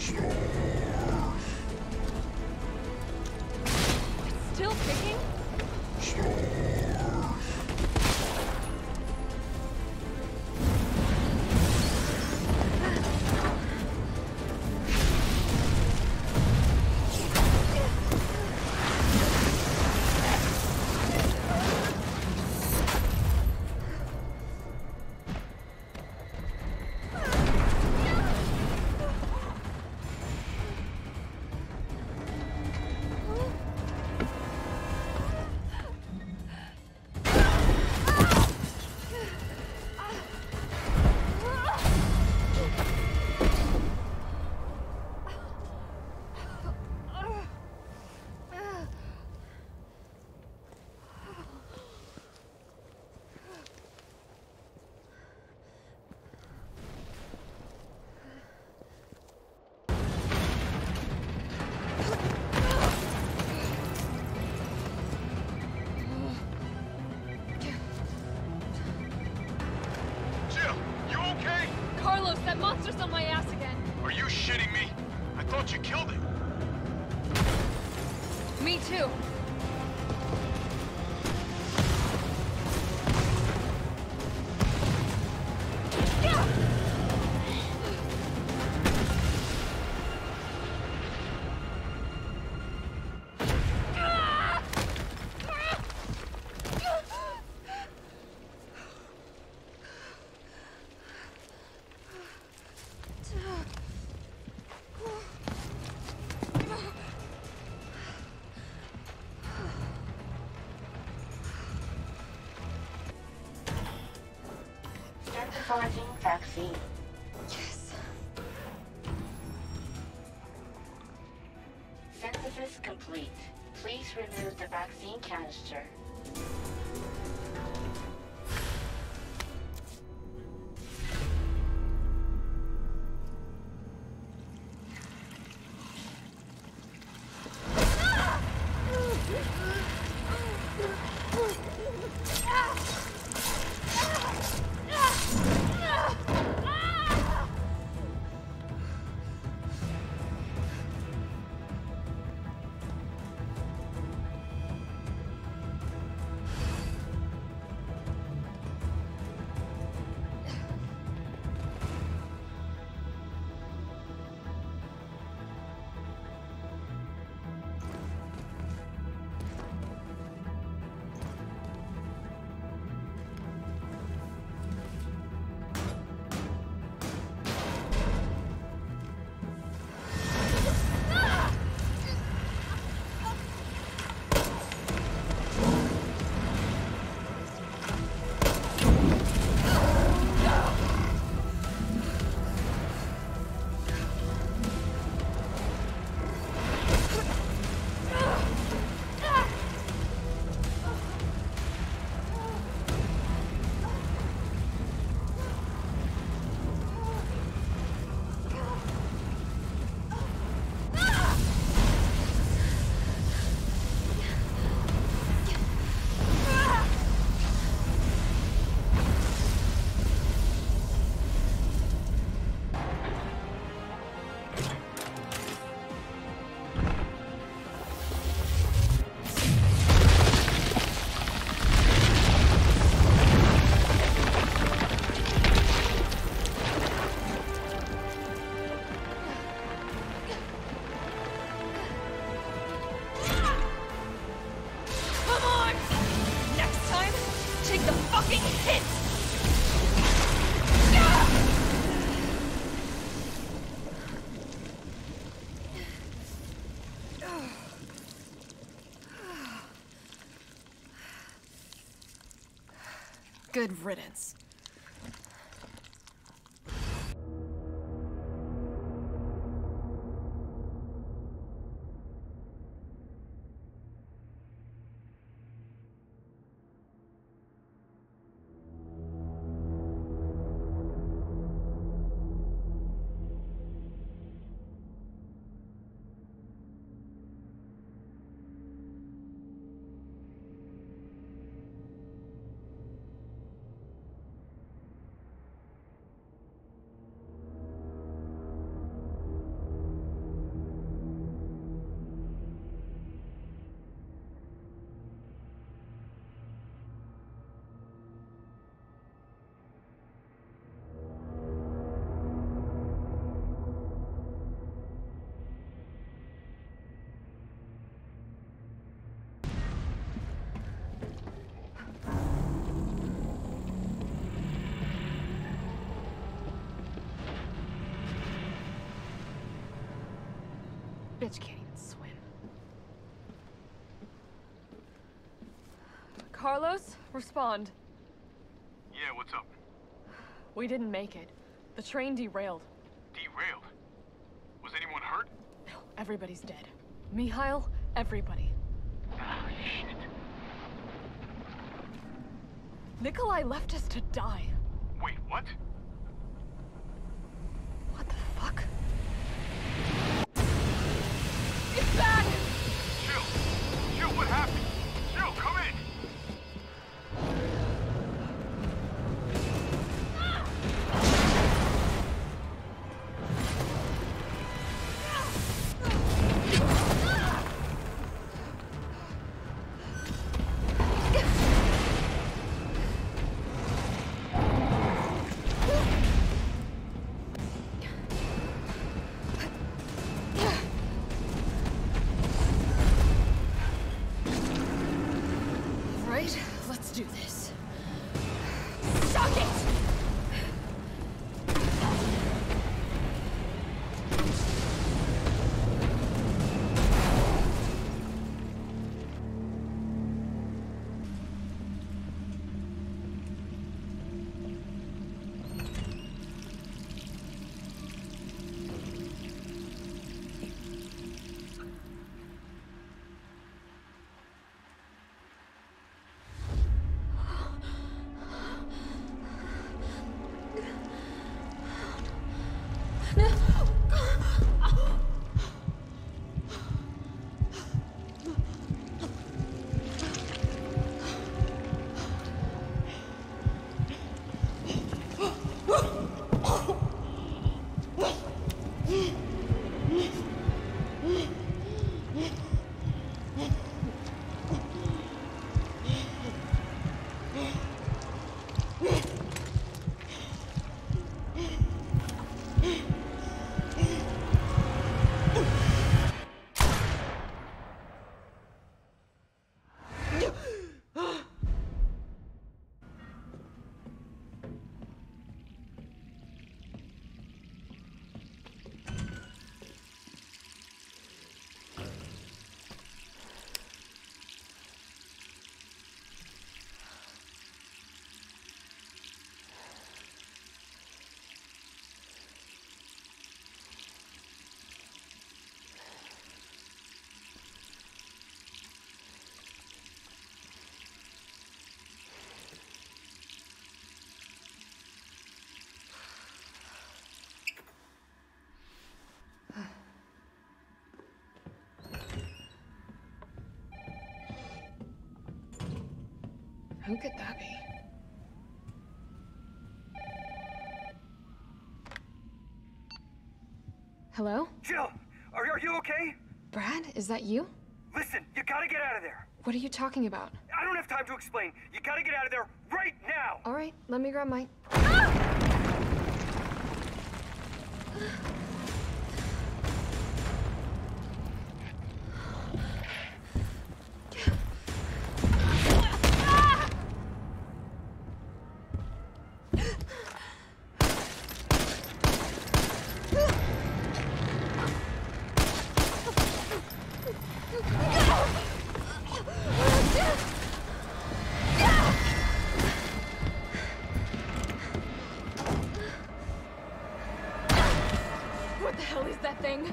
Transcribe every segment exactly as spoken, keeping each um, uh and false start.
It's still ticking? That monster's on my ass again. Are you shitting me? I thought you killed it. Me too. Synthesizing vaccine. Yes. Synthesis complete. Please remove the vaccine canister. Good riddance. bitch can't even swim. Carlos, respond. Yeah, what's up? We didn't make it. The train derailed. Derailed? Was anyone hurt? No, everybody's dead. Mikhail, everybody. Ah, shit. Nikolai left us to die. Wait, what? What the fuck? It's bad! Jill! Jill, what happened? Jill, come in! Right, let's do this. Suck it! Who could that be? Hello? Jill, are, are you okay? Brad, is that you? Listen, you gotta get out of there. What are you talking about? I don't have time to explain. You gotta get out of there right now. All right, let me grab my... What the hell is that thing?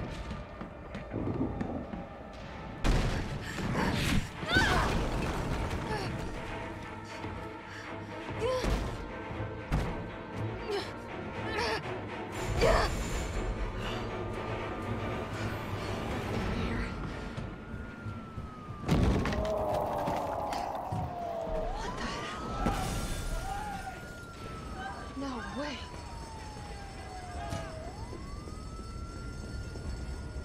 What the hell? No way.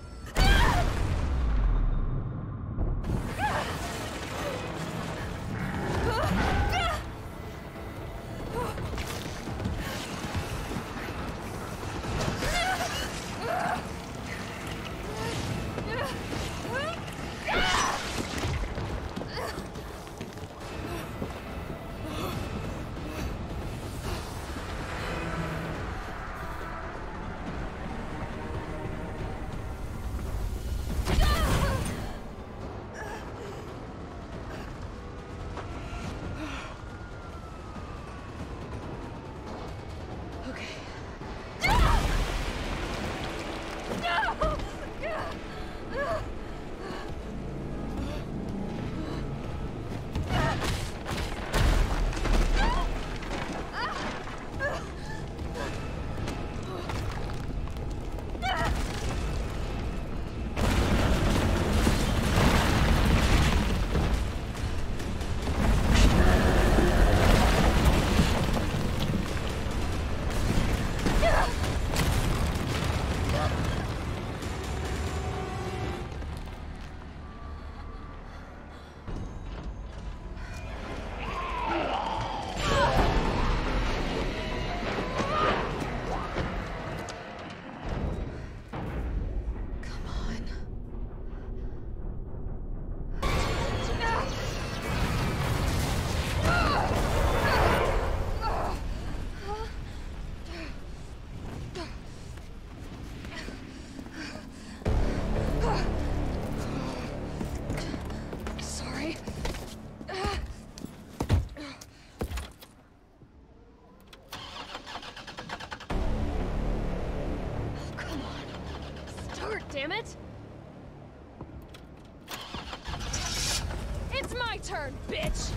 damn it! It's my turn, bitch!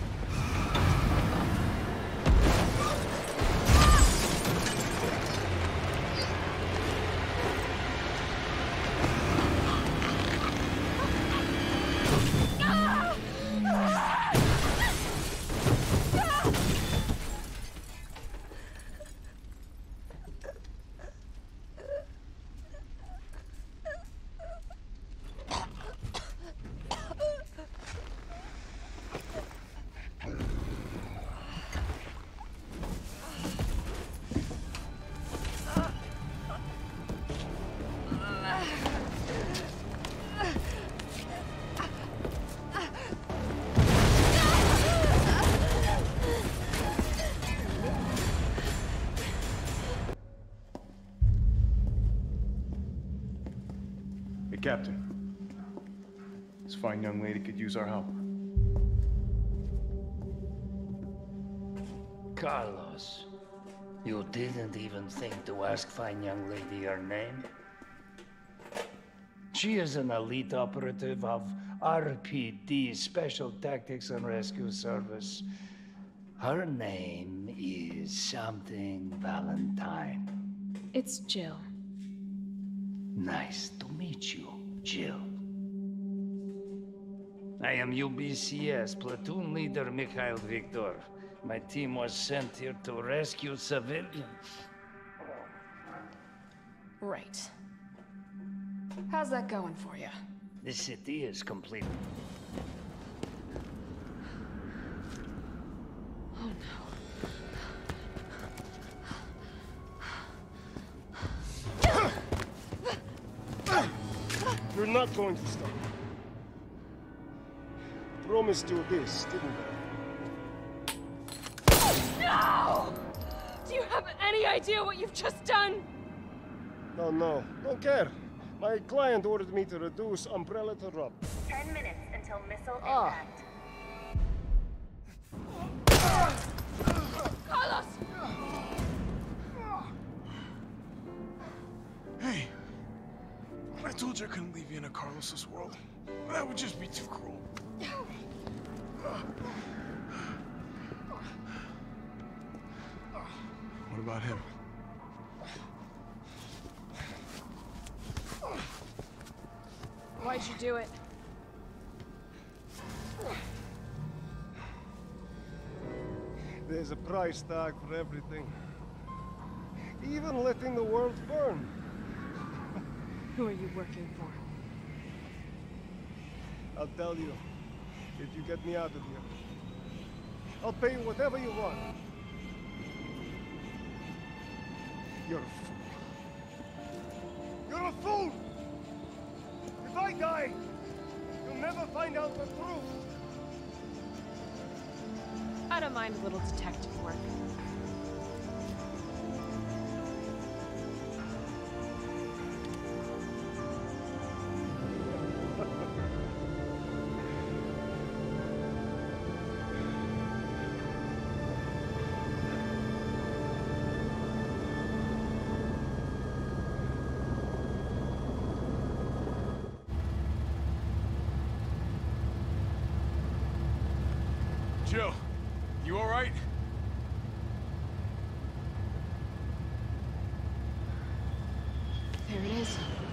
Captain, this fine young lady could use our help. Carlos, you didn't even think to ask fine young lady her name? She is an elite operative of R P D, Special Tactics and Rescue Service. Her name is something Valentine. It's Jill. Nice to meet you, Jill. I am U B C S Platoon Leader Mikhail Viktor. My team was sent here to rescue civilians. Right. How's that going for you? The city is complete. Oh no. You're not going to stop. Promised you this, didn't I? No! Do you have any idea what you've just done? No, no, don't care. My client ordered me to reduce Umbrella to rub. Ten minutes until missile Ah. impact. Carlos! Hey, I told you I couldn't leave you in a Carlos's world. That would just be too cruel. What about him? Why'd you do it? There's a price tag for everything. Even letting the world burn. Who are you working for? I'll tell you, if you get me out of here. I'll pay you whatever you want. You're a fool. You're a fool! If I die, you'll never find out the truth. I don't mind a little detective work. Jill, you all right? There it is.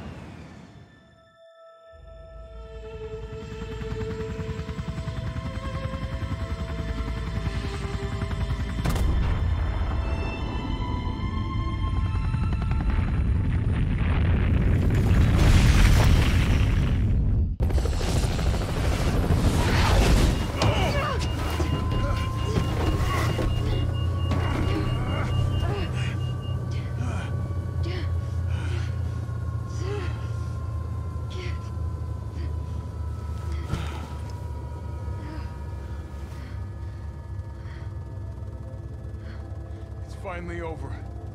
Finally over.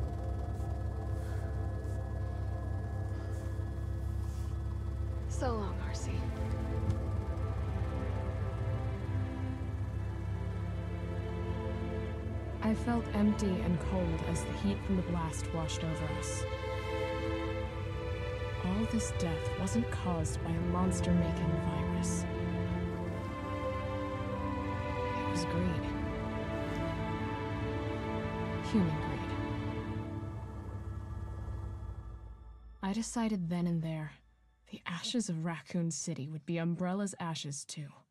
So long, R C. I felt empty and cold as the heat from the blast washed over us. All this death wasn't caused by a monster-making virus. It was greed. Human greed. I decided then and there, the ashes of Raccoon City would be Umbrella's ashes too.